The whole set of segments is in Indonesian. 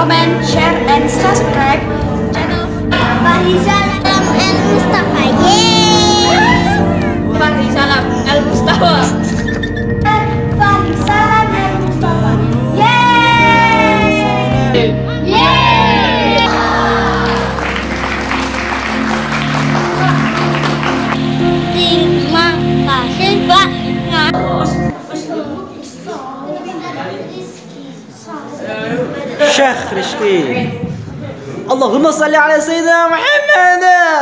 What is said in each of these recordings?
comment, share, and subscribe channel Fahrisalam El Mustafa. Yeay! Fahrisalam El Mustafa. Fahrisalam El Mustafa. Yeay! Yeay! Terima kasih banyak. Syekh Rizki. Allahumma salli ala Sayyidina Muhammad.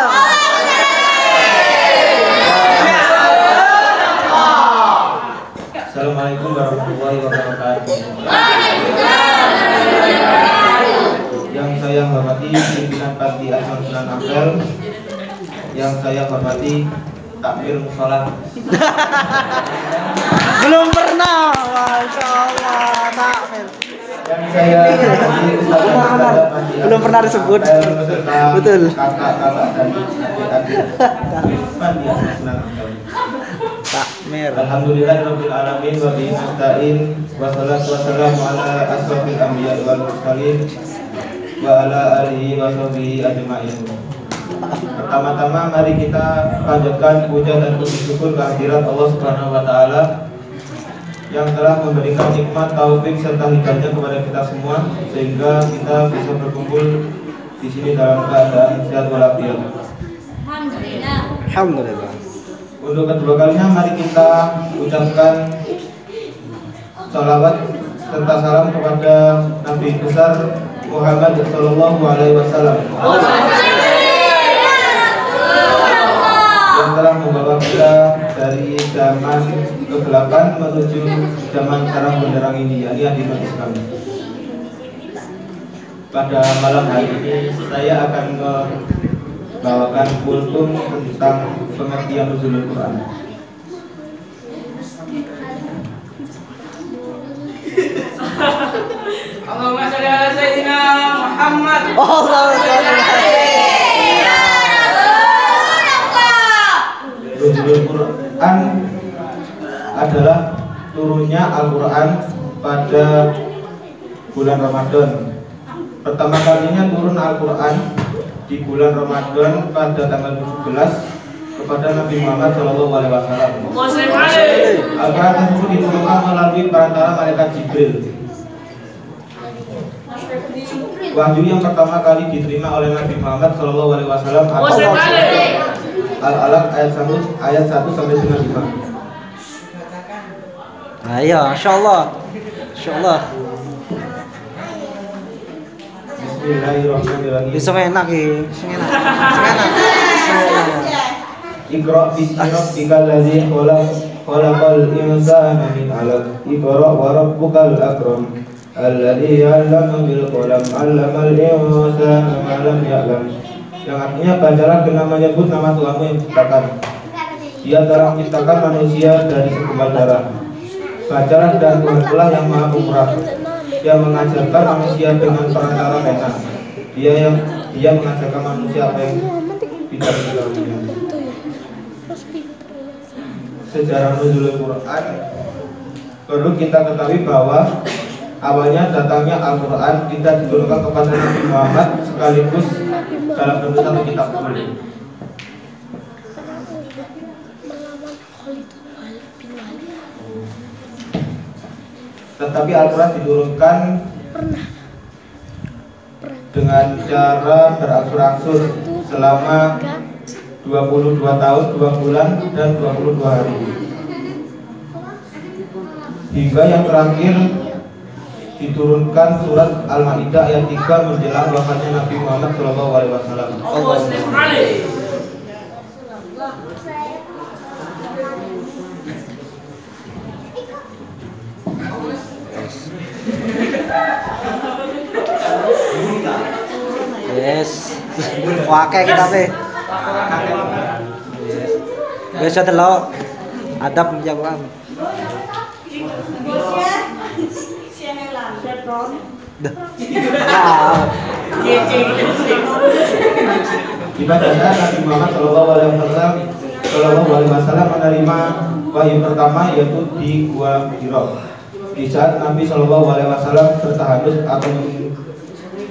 Assalamualaikum warahmatullahi wabarakatuh. Yang saya hormati pimpinan Panti Asuhan Sunan Ampel, yang saya hormati takmir musola. Belum pernah, masya Allah, takmir. Yang saya hormati ustaz-ustaz Panti Belum pernah disebut. beserta Betul. kakak-kakak dan adik-adik Panti Asuhan Sunan Ampel. Takmir. Alhamdulillahirabbil alamin wa bihi nasta'in wassalatu wassalamu ala asrofil anbiya wal mursalin wa ala alihi wa sahbihi ajma'in. Pertama-tama mari kita panjatkan puja dan puji syukur kehadirat Allah Subhanahu wa taala yang telah memberikan nikmat taufik serta hidayahnya kepada kita semua sehingga kita bisa berkumpul di sini dalam keadaan sehat walafiat. Alhamdulillah. Untuk kedua kalinya mari kita ucapkan salawat serta salam kepada Nabi besar Muhammad Sallallahu Alaihi Wasallam yang telah membawa kita dari zaman kegelapan menuju zaman terang benderang ini, yakni di Islam. Pada malam hari ini saya akan membawakan kultum tentang pengertian nuzulul Quran. Allahumma sholli ala sayyidina Muhammad. Nuzulul Quran adalah turunnya Al-Quran pada bulan Ramadan. Pertama kalinya turun Al-Quran di bulan Ramadan pada tanggal 17 kepada Nabi Muhammad SAW. Al-Quran tersebut diturunkan melalui perantara malaikat Jibril. Wahyu yang pertama kali diterima oleh Nabi Muhammad SAW adalah Al-Alaq ayat 1 sampai dengan 5. Ayo, insyaallah. Insyaallah. Bismillahirrahmanirrahim. Bisa enak iki. Sing enak. Sing enak. Iqra bismi rabbikal ladzi khalaqal insana min 'alaq. Iqra wa rabbukal akram alladzi 'allama bil qalam 'allamal insana ma lam ya'lam. Yang artinya bacalah dengan menyebut nama Tuhanmu yang menciptakan. Dia telah menciptakan manusia dari segumpal darah. Bacalah dan Tuhanlah yang Maha Pemurah. Dia mengajarkan manusia dengan perantara pena. Dia mengajarkan manusia apa yang tidak diketahuinya. Sejarah nuzulul Quran perlu kita ketahui bahwa awalnya datangnya Al-Quran tidak diturunkan kepada Nabi Muhammad sekaligus dalam bentuk satu kitab full. Tetapi Al-Quran diturunkan dengan cara berangsur-angsur selama 22 tahun, 2 bulan, dan 22 hari. Hingga yang terakhir diturunkan surat Al-Maidah ayat 3 menjelang wafatnya Nabi Muhammad SAW. Yes. Wakai kita pe. Biasa delok adab penjagaan. Ibadahnya Nabi Muhammad SAW menerima wahyu pertama yaitu di Gua Hira. Di saat Nabi SAW bertahanus atau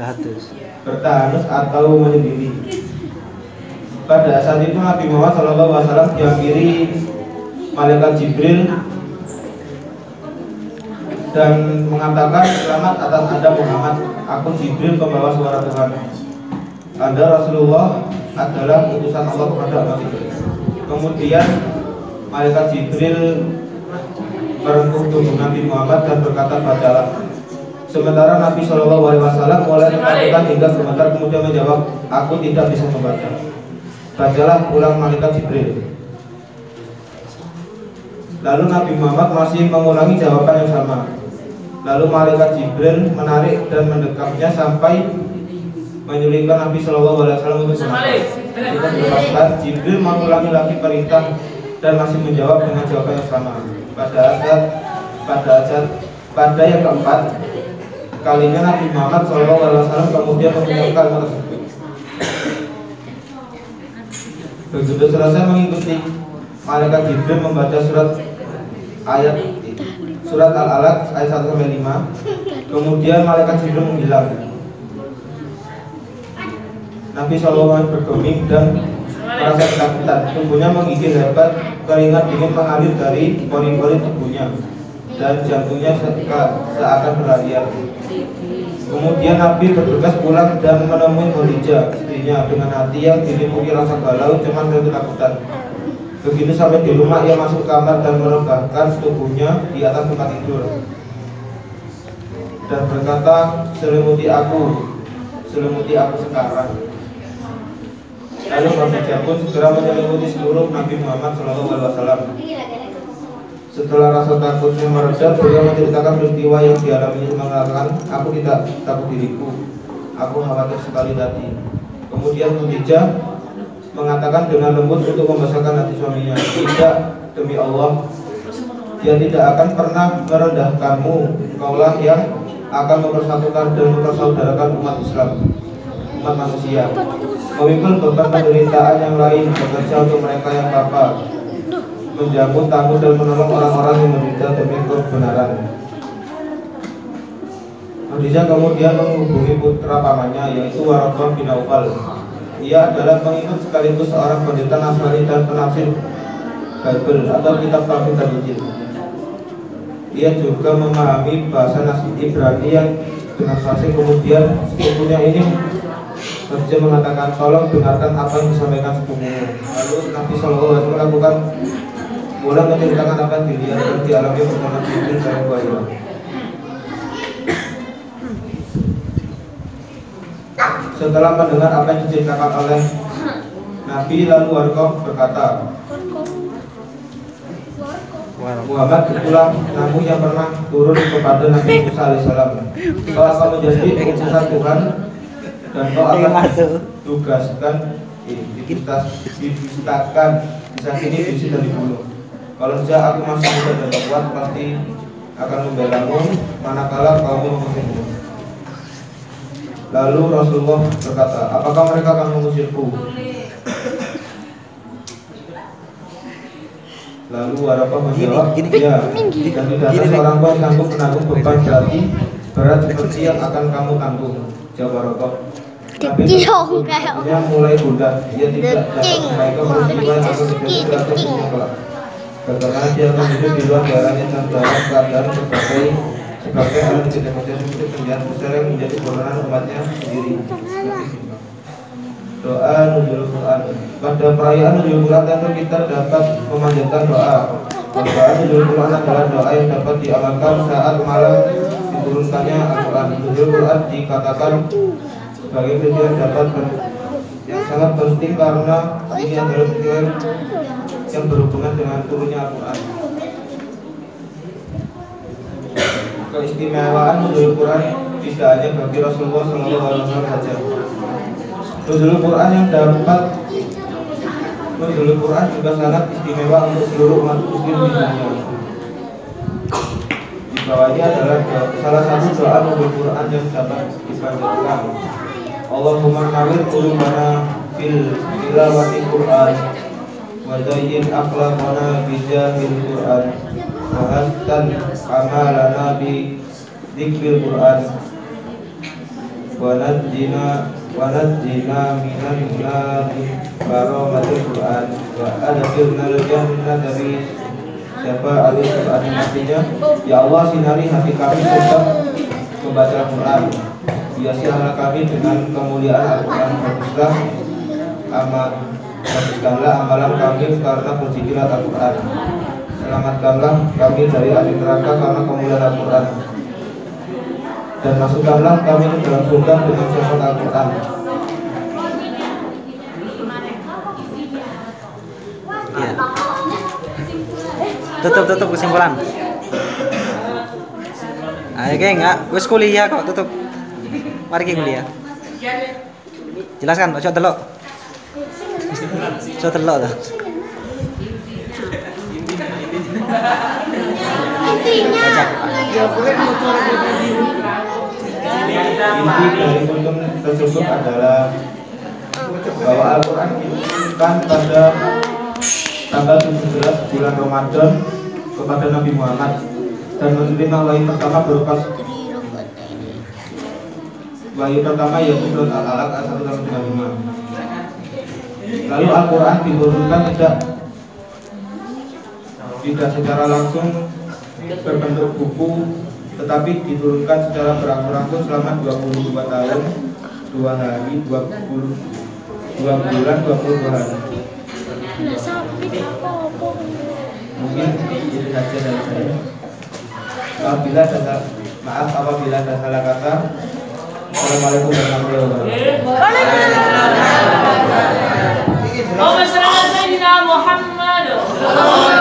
bertahanus atau menyendiri. Pada saat itu Nabi Muhammad SAW dihampiri malaikat Jibril dan mengatakan, selamat atas Anda Muhammad, aku Jibril pembawa suara Tuhan. Anda Rasulullah adalah utusan Allah kepada umat itu. Kemudian malaikat Jibril merengkuh tubuh Nabi Muhammad dan berkata, bacalah. Sementara Nabi SAW mulai ketakutan hingga sebentar kemudian menjawab, aku tidak bisa membaca. Bacalah, ulang malaikat Jibril. Lalu Nabi Muhammad masih mengulangi jawaban yang sama. Lalu malaikat Jibril menarik dan mendekapnya sampai menyulitkan Nabi SAW untuk berkata. Jibril mengulangi lagi perintah dan masih menjawab dengan jawaban yang sama. Pada yang keempat kalinya Nabi Muhammad SAW kemudian mengucapkan kalimat tersebut. Begitu selesai mengikuti, malaikat Jibril membaca surat Al-Alaq ayat 1-5. Kemudian malaikat Jibril menghilang. Nabi SAW bergeming dan merasa ketakutan. Tubuhnya menggigil hebat, keringat dingin mengalir dari pori-pori tubuhnya dan jantungnya seakan berlarian. Kemudian Nabi bergegas pulang dan menemui Khadijah, istrinya, dengan hati yang diliputi rasa galau, cemas dan ketakutan. Begitu sampai di rumah, ia masuk kamar dan merebahkan tubuhnya di atas tempat tidur dan berkata, selimuti aku sekarang. Lalu Khadijah pun segera menyelimuti seluruh Nabi Muhammad SAW. Setelah rasa takutnya mereda, beliau menceritakan peristiwa yang dialaminya, mengatakan, aku tidak takut diriku, aku khawatir sekali tadi. Kemudian Khadijah mengatakan dengan lembut untuk membesarkan hati suaminya, tidak, demi Allah, dia tidak akan pernah merendahkanmu. Engkaulah yang akan mempersatukan dan mempersaudarakan umat Islam, umat manusia, memikul beban penderitaan yang lain, bekerja untuk mereka yang lapar, menjamu tamu dan menolong orang-orang yang menderita demi kebenaran. Khadijah kemudian menghubungi putra pamannya, yaitu Waraqah bin Naufal. Ia adalah pengikut sekaligus seorang pendeta Nasrani dan penafsir Bible atau kitab Taurat dan Injil. Ia juga memahami bahasa Ibrani yang dengan fasih. Kemudian sepupunya ini Khadijah mengatakan, tolong dengarkan apa yang disampaikan sepupumu. Lalu Nabi SAW melakukan mulai menceritakan apa yang dilihat dan dialami bersama Jibril dan wahyu. Setelah mendengar apa yang diceritakan oleh Nabi, lalu Warqah berkata, Muhammad itulah nabi yang pernah turun kepada Nabi Musa AS. Kau akan menjadi utusan Tuhan dan kau akan tugaskan dibistakan di sini bisi dan dibunuh. Kalau saja aku masih muda dan kuat, pasti akan membelamu manakala kamu mengusirku. Lalu Rasulullah berkata, apakah mereka akan mengusirku? Lalu Waraqah menjawab, ya, dan tidak ada seorang pun yang sanggup menanggung beban berat seperti yang akan kamu tanggung. Jawab Waraqah. Nabi sepertinya mulai gundah. Ia tidak dapat menaikkan peristiwa yang akan terjadi pada dunia kelak. Karena dia akan hidup di luar daerahnya dan dalam keadaan sebagai alat demokrasi seperti penjahat besar yang menjadi kewenangan umatnya sendiri. Doa nuzul Quran. Pada perayaan nuzul Quran tentu kita dapat memanjatkan doa. Doa nuzul Quran adalah doa yang dapat diamalkan saat malam diturunkannya Al-Quran. Nuzul Quran dikatakan sebagai peristiwa yang sangat penting karena ini adalah peristiwa yang berhubungan dengan turunnya Al-Quran. Keistimewaan nuzul Quran tidak hanya bagi Rasulullah SAW saja. Nuzul Quran juga sangat istimewa untuk seluruh umat muslim di dunia. Di bawahnya adalah salah satu doa nuzul Quran yang dapat dipanjatkan. Allahumma nawwir qulubana fil tilawati Quran wa zayyin akhlaqana bi jahil Quran wa hastan amalana bi dzikril Quran ونجنا من النار برحمة القرآن وأدخلنا الجنة بشفاعة القرآن. Artinya, ya Allah sinari hati kami untuk membaca Al-Quran, hiasilah kami dengan kemuliaan Al-Quran, baguskanlah amalan kami karena berzikirlah Al-Quran, selamatkanlah kami dari api neraka karena kemuliaan Al-Quran, dan masukkanlah kami ke dalam surga dengan syafaat Al-Quran. Ya. Tutup kesimpulan. Ayo geng, wis kuliah kok tutup. Mari kita kuliah. Jelaskan, ojo delok. Ojo delok dah. Baca. Inti dari kuntum tersebut adalah bahwa Al-Quran diturunkan pada tanggal 17 bulan Ramadan kepada Nabi Muhammad dan menerima wahyu pertama berupa wahyu pertama yaitu surat Al-Alaq ayat 1-35. Lalu Al-Quran diturunkan tidak secara langsung berbentuk buku, tetapi diturunkan secara berangsur-angsur selama 22 tahun, 2 hari, 2 bulan, 22 hari. Mungkin itu saja dari saya. Apabila ada salah kata, Assalamualaikum warahmatullahi wabarakatuh. Allahumma shalli ala sayyidina Muhammad.